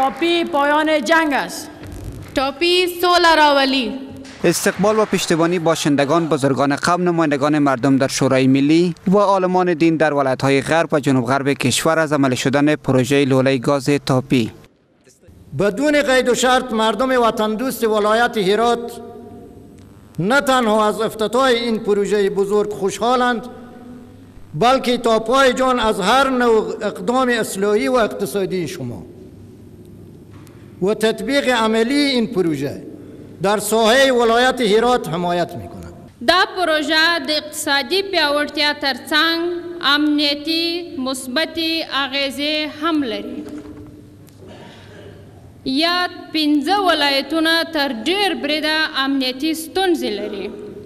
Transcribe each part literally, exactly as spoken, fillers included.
تاپی پایان جنگ است. تاپی صلح راولی. استقبال و پشتیبانی باشندگان، بزرگان قوم، نمایندگان مردم در شورای ملی و عالمان دین در ولایت‌های غرب و جنوب غرب کشور از عمل شدن پروژه لوله گاز تاپی. بدون قید و شرط مردم وطن دوست ولایت هرات نه تنها از افتتاح این پروژه بزرگ خوشحالند، بلکه تا پای جان از هر نوع اقدام اصلاحی و اقتصادی شما و تطبیق عملی این پروژه در ساحه ولایت هرات حمایت میکنند. دا پروژه د اقتصادي پیاوړتیا ترڅنګ امنیتي مثبتې اغیزې هم لري. یا پنځه ولایتونه تر ډېر بریده امنیتي ستونزې لري.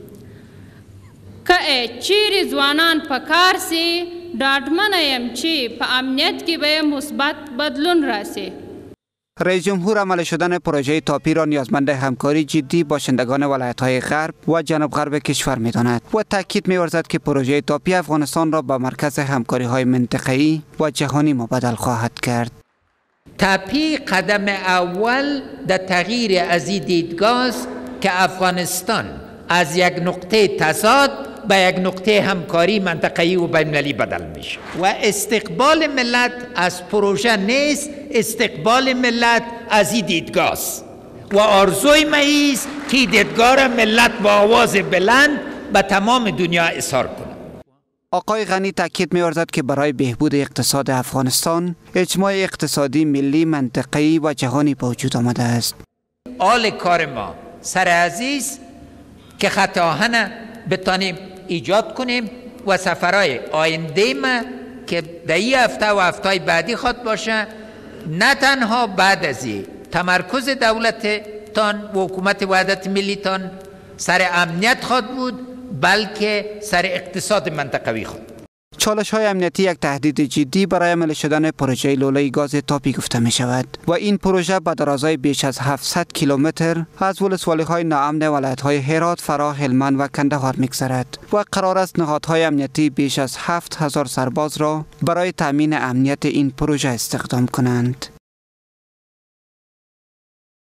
که چیرې ځوانان په کار سي، ډاډمنه یم چې په امنیت کې به مثبت بدلون راسي. رئیس جمهور عمل شدن پروژه تاپی را نیازمند همکاری جدی باشندگان ولایت‌های غرب و جنوب غرب کشور می‌داند و تاکید می‌ورزد که پروژه تاپی افغانستان را به مرکز همکاری‌های منطقه‌ای و جهانی مبادل خواهد کرد. تاپی قدم اول در تغییر از این دیدگاه که افغانستان از یک نقطه تضاد به یک نقطه همکاری منطقه‌ای و بین‌المللی بدل میشه و استقبال ملت از پروژه نیست، استقبال ملت از این دیدگاه است و آرزوی ما است که دیدگاه ملت با آواز بلند به تمام دنیا اظهار کنه. آقای غنی تاکید می‌ورزد که برای بهبود اقتصاد افغانستان اجماع اقتصادی ملی، منطقه‌ای و جهانی به وجود آمده است. آل کار ما سر عزیز که خط آهن بتانیم ایجاد کنیم و سفرهای آینده ما که در این هفته و هفته‌های بعدی خواهد باشه، نه تنها بعد از این تمرکز دولتتان و حکومت وحدت ملیتان سر امنیت خواهد بود، بلکه سر اقتصاد منطقوی خود. چالش های امنیتی یک تهدید جدی برای عمل شدن پروژه لوله گاز تاپی گفته می شود و این پروژه به درازای بیش از هفتصد کیلومتر از ولسوالی های ناامن ولایت های هرات، فراه، هلمند و کندهار می‌گذرد و قرار است نهادهای امنیتی بیش از هفت هزار سرباز را برای تامین امنیت این پروژه استخدام کنند.